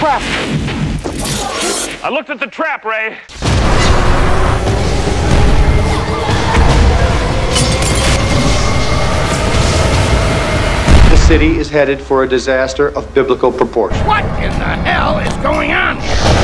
trap. I looked at the trap, Ray. The city is headed for a disaster of biblical proportions. What in the hell is going on here?